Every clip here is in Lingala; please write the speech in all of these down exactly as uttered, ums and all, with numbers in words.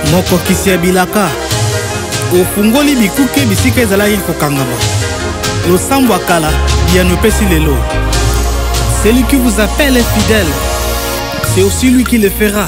mokokisi ya bilaka ofungoli bikuke bisika ezalaki kokangama losambo akala biyano epesi lelo. Celui qui vous appelle est fidèle, c'est aussi lui qui le fera.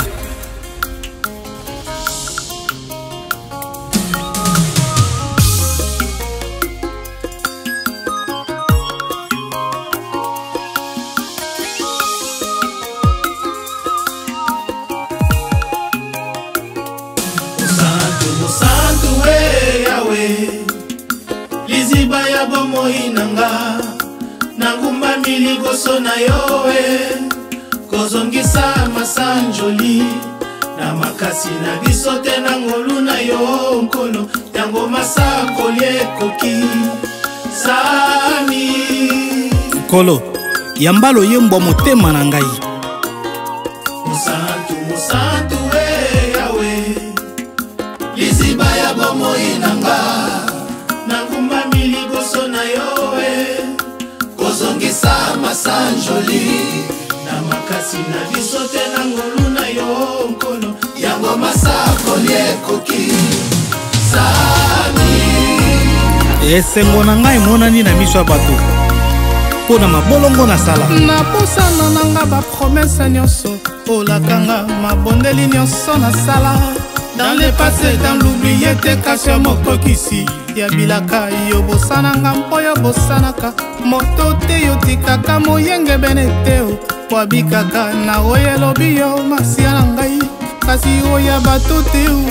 Liziba ya bomoi nanga nangumba miligoso na yowe kozongisa masanjoli na makasi na biso te na ngolu na yo nkolo yango masakoli ekoki sami nkolo yambalo yembwa motema na ngai musantu musantu we yawe liziba ya bomoi nanga nangumba miligoso na yowe kozongisa masanjoli na makasi na biso te na ngolu na yo nkolo yango masakoli ekoki sami esengo na ngai monani na miso ya bato mpo na mabolongo nasala naposana nanga bapromese nyonso olakanga mabondeli nyonso nasala dans le passé dans l'oublié te kasi mokokisi ya bilaka yo bosananga mpo yo bosanaka moto te yo tikaka moyenge bene te o po abikaka na oyo elobi yo masia na ngai kasi oyo ya bato te o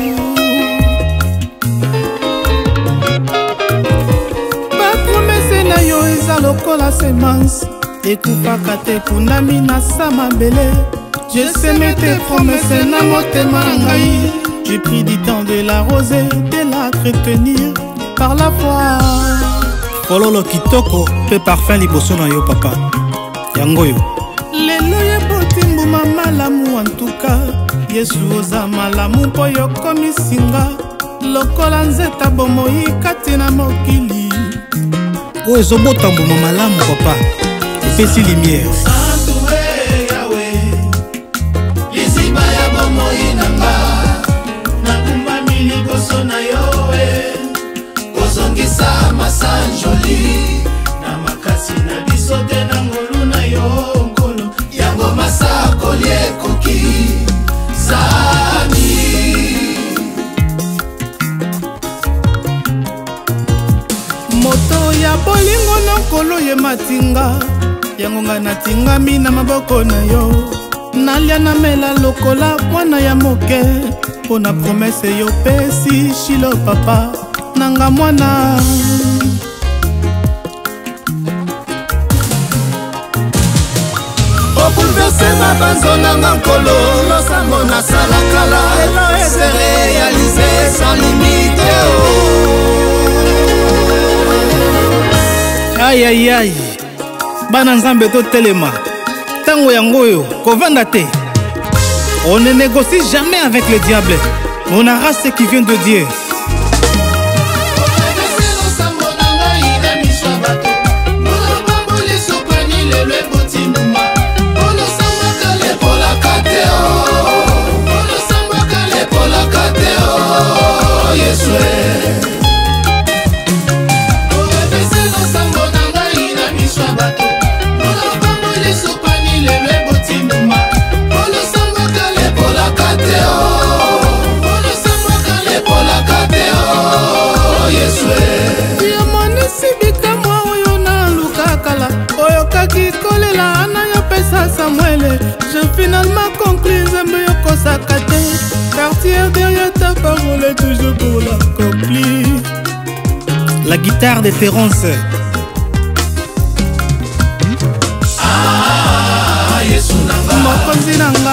bapromese na yo eza lokola semence ekufaka te kundami na sa mabele je seme te promese na motema na ngai. J'ai pris du temps de l'arroser, de l'entretenir par la foi. Fololo kitoko pe parfum liboso na yo papa yango yo lelo ye botimbuma malamu en tout cas yesu oza malamu mpo yo komisinga lokola nzeta bomoi kati na mokili oyo ezobota mbuma malamu papa epesi lumière liboso na yowe kozongisa masanjoli na makasi na biso te na ngolu na yo nkolo yango masakoli ekoki sami moto ya bolingo na nkolo ye matinga yango ngai natingami na maboko na yo nalia namela lokola mwana ya moke pona promese yo pesi shilo papa nanga mwana obulverse na banzo nanga nkolo losango nasala kala se réalise sans limite aïe aïe aïe bana nzambe totelema tango yango oyo kovanda te. On ne négocie jamais avec le diable. On a race ce qui vient de Dieu. Je finalement conclus Nzambe yokosaka te quartier derrière ta parole toujours pour l'accomplir. La guitare de Terence. Ah, Yesu nanga mokonzi nanga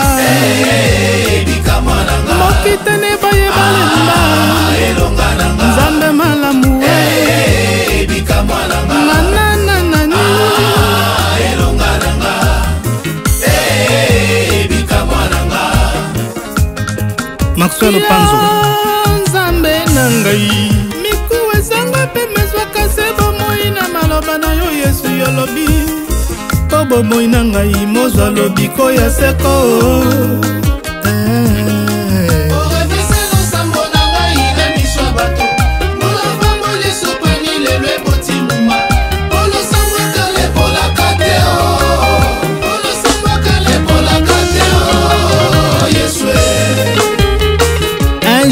mokitene bayeba lemba Nzambe malamu Maxwell Panzo Nzambe nangai miku ezanga pe mezwaka se bomoi na maloba na yo Yesu yolobi po bomoi na ngai mozwa lobiko ya seko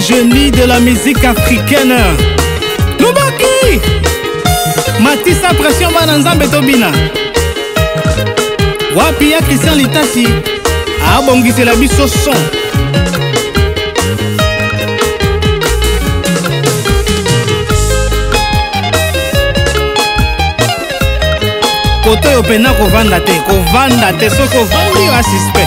génie de la musique africaine. Lubaki Matissa Pression bana nzambe tobina. Wapi ya Christian Litasi abongisela biso son. Koto yo pena kovanda te, kovanda te, soki ovandi yo asuspect.